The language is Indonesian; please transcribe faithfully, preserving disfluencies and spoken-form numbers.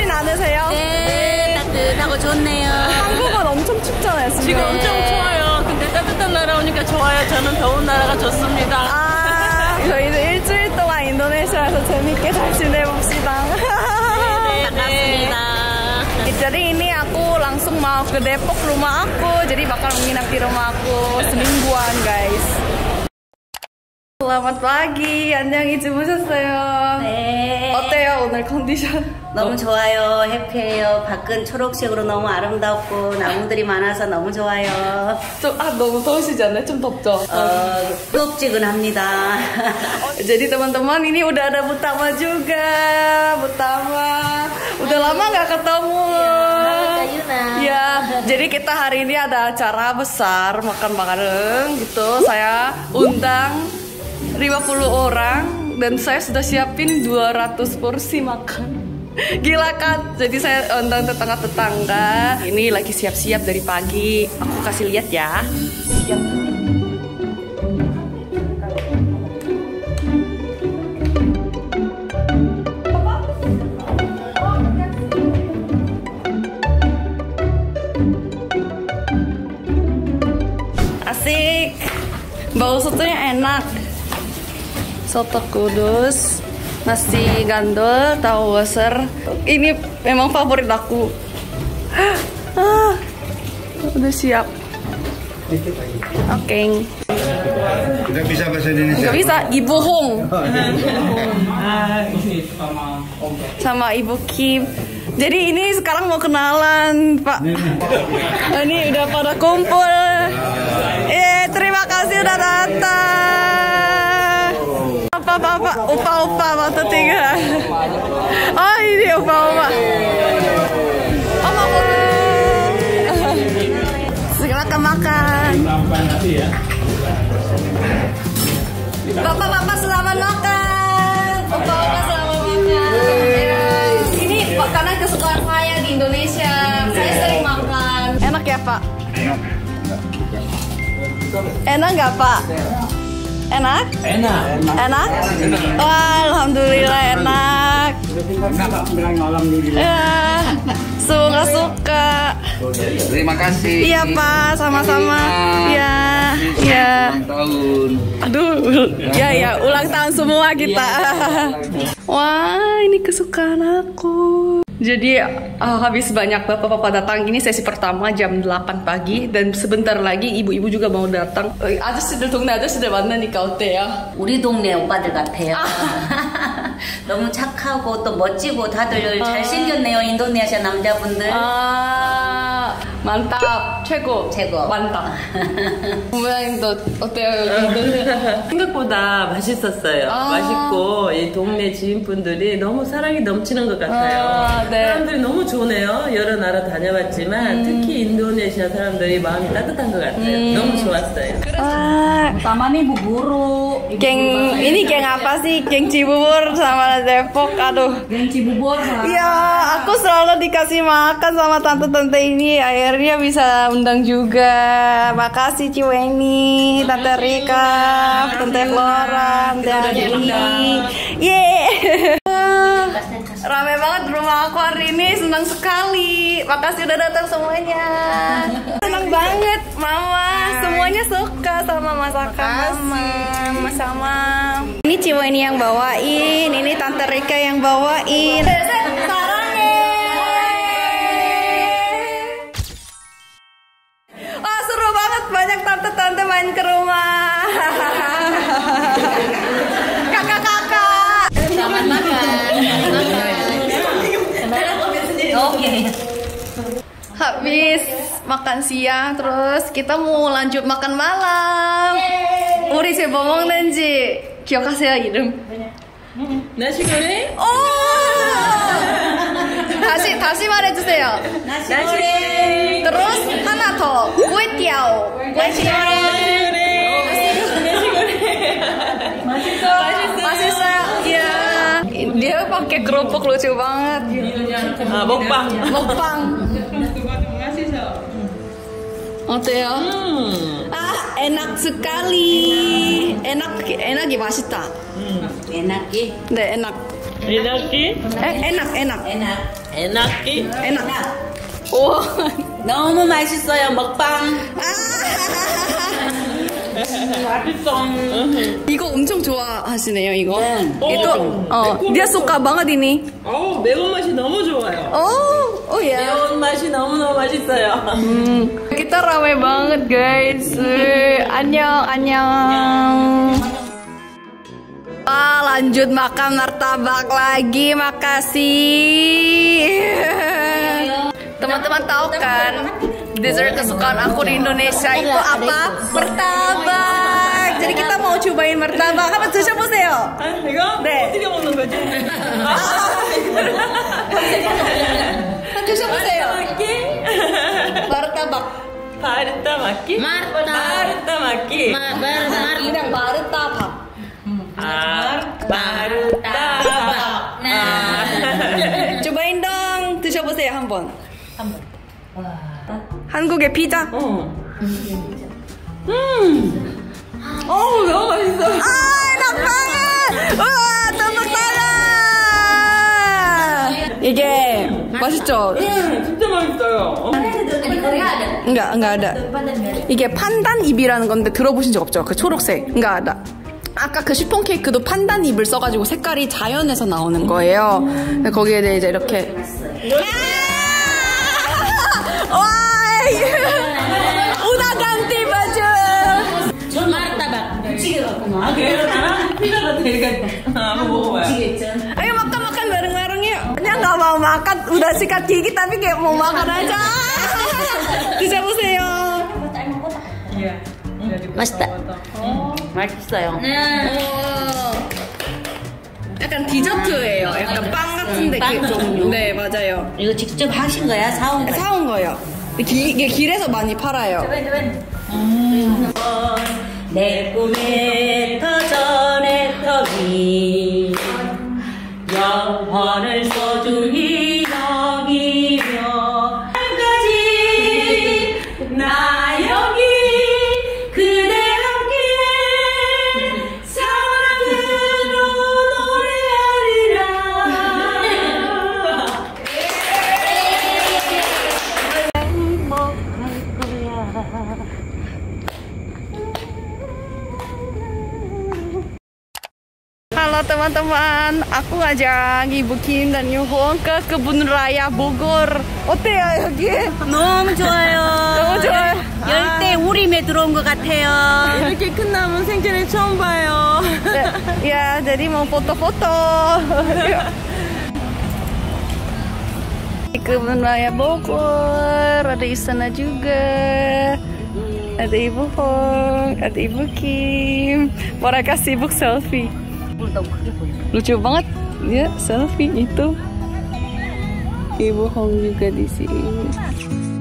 춥진 않으세요? 네, 따뜻하고 좋네요. 한국은 엄청 춥잖아요, 지금. 지금 엄청 추워요. 근데 따뜻한 나라 오니까 좋아요. 저는 더운 나라가 좋습니다. 아, 저희도 일주일 동안 인도네시아에서 재밌게 잘 지내봅시다. 네, 반갑습니다. Jadi ini aku langsung mau ke Depok rumah aku, jadi bakal menginap di rumah aku semingguan, guys. Selamat pagi, 안녕히 주무셨어요? 네. 어때요, 오늘 컨디션? 너무 좋아요. 해피해요. 밖은 초록색으로 너무 아름답고 나무들이 많아서 너무 좋아요. 좀, 아, 너무 더우시지 않나요? 좀 덥죠? 어, 뜨겁지근합니다. Jadi teman-teman, ini udah ada Butama juga. Butama udah lama nggak ketemu. Ya, jadi kita hari ini ada acara besar makan bareng gitu. Saya undang lima puluh orang dan saya sudah siapin dua ratus porsi makan. Gila kan? Jadi saya undang tetangga-tetangga. Ini lagi siap-siap dari pagi. Aku kasih lihat ya. Asik. Bau sotonya enak. Soto Kudus, nasi gandul, tahu waser. Ini memang favorit aku. Ah, udah siap. Oke. Okay. Nggak bisa bahasa Indonesia. Nggak bisa. Ibu Hong. Sama Ibu Kim. Jadi ini sekarang mau kenalan, Pak. Ini udah pada kumpul. Eh, terima kasih udah datang. Apa-apa, opa-opa waktu tiga. Oh, ini opa-opa. Oh, mau foto. Silakan makan. Bapak-bapak selamat makan. Opa-opa selamat makan. Ini makanan kesukaan saya di Indonesia. Saya sering makan. Enak ya, Pak? Enak nggak, Pak? Enak? Enak. Enak? Wah, alhamdulillah enak. Ya, suka-suka. Terima kasih. Iya, Pak, sama-sama. Iya, iya. Ulang tahun. Aduh, ya ya, ulang tahun semua kita. Wah, ini kesukaan aku. Jadi uh, habis banyak bapak-bapak datang. Ini sesi pertama jam delapan pagi dan sebentar lagi ibu-ibu juga mau datang. 어, 아저씨들 동네 아저씨들 만나니까 어때요? 우리 동네 오빠들 같아요. 너무 착하고 또 멋지고 다들 잘생겼네요. 인도네시아 남자분들. 아, 만탑 최고. 최고. 만탑. 부모님도 어때요? 여기? 생각보다 맛있었어요. 아. 맛있고 이 동네 지인분들이 너무 사랑이 넘치는 것 같아요. 아, 네. 사람들이 너무 좋네요. 여러 나라 다녀봤지만 음. 특히 인도네시아 사람들이 마음이 따뜻한 것 같아요. 음. 너무 좋았어요. Ah, Sama nih Bu Guru. geng ini geng apa sih? Geng Cibubur sama Depok. Aduh. Geng Cibubur. Iya, aku selalu dikasih makan sama tante-tante ini. Akhirnya bisa undang juga. Makasih Ciweni, Tante Rika, Tante Flora, Tante Adi. Yeay. Rame banget di rumah aku hari ini, senang sekali. Makasih udah datang semuanya. Senang banget, Mama. Semuanya suka sama masakan Mama. Sama. Ini Ciweni yang bawain, ini Tante Rika yang bawain. Wah, seru banget, banyak tante-tante main ke rumah. Kakak-kakak. Selamat makan. Oke. Habis makan siang, terus kita mau lanjut makan malam. 우리 집 뭐 먹는지 기억하세요, 이름? 나시 고랭? 오! 다시 다시 말해주세요. 나시 고랭. Terus 하나 더. 꾸이띠아오. 나시 고랭. 맛있어. 맛있어요. Iya. Dia pakai kerupuk lucu banget. 아, 먹방. 먹방. 어때요? 음. 아, enak sekali. enak, enak ya 맛있다. 음. Enak ya. 네, enak. Enaki? Eh, enak, enak. enak. Enaki? Enak. 와. 너무 맛있어요. 먹방. 맛있어. 이거 엄청 좋아하시네요, 이거. 네. Itu, oh, dia suka banget ini. 어, 매운맛이 너무 좋아요. Oh, oh ya. 매운맛이 너무너무 맛있어요. Hmm, kita rame banget, guys. Wih, Annyeong, annyeong. Wah, lanjut makan martabak lagi. Makasih. Teman-teman tahu kan, dessert kesukaan aku di Indonesia itu apa? Martabak. Jadi kita mau cobain martabak. 한번 드셔보세요. 아, 이거? 네. 어떻게 먹는 거지? 한번 드셔보세요. martabak. 바르타 마키? 마르타. 바르타 마키. 그냥 martabak. 아, 바르타. cobain dong, 드셔보세요 한번. 한국의 피자. 어. 음. 어우, 너무 맛있어. 아, enak banget. Wah, tepuk tangan. 이게 맛있죠? 진짜 맛있어요. enggak, enggak ada. 이게 판단잎이라는 건데 들어보신 적 없죠? 그 초록색. enggak ada. 아까 그 시폰 케이크도 판단잎을 써가지고 색깔이 자연에서 나오는 거예요. 근데 거기에 대해 이제 이렇게. 와, 우다 간티 맞아. 전 martabak. 미치게 갖고 막. 아, 그래요? 나랑 피자가 되게. 한번 먹어봐요. 미치겠죠. Ayo makan-makan bareng-bareng yuk. Dia nggak mau makan, udah sikat gigi tapi kayak mau makan aja. 드셔보세요. 예. 맛있다. 맛있어요. 약간 디저트예요. 약간 빵 같은데 빵 그- 종류. 네, 맞아요. 이거 직접 하신 거야? 사온 거야? 사온 거예요. 기, 이게 길에서 많이 팔아요. 내 꿈의 터전의 터기 영혼을 소중히 여기며 끝까지 나 여기 그대 함께 사랑으로 노래하리라. Halo teman-teman, aku ngajak Ibu Kim dan Yuhong ke kebun raya Bogor. 어때요 여기? 너무 좋아요. 너무 좋아요. 열대 우림에 들어온 것 같아요. 이렇게 큰 나무 생전에 처음 봐요. 네, ya, jadi mau foto-foto. Di kebun raya Bogor, ada istana juga. Ada Ibu Hong, ada Ibu Kim. Mereka sibuk selfie. Lucu banget ya selfie itu. Ibu Hong juga di sini.